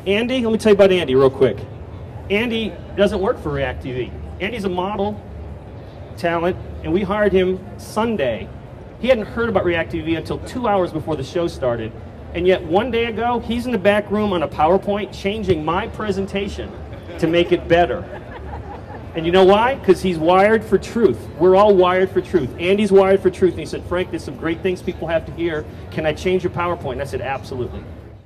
Andy, let me tell you about Andy real quick. Andy doesn't work for ReacTV. Andy's a model talent, and we hired him Sunday. He hadn't heard about ReacTV until 2 hours before the show started. And yet one day ago, he's in the back room on a PowerPoint changing my presentation to make it better. And you know why? Because he's wired for truth. We're all wired for truth. Andy's wired for truth. And he said, Frank, there's some great things people have to hear. Can I change your PowerPoint? And I said, absolutely.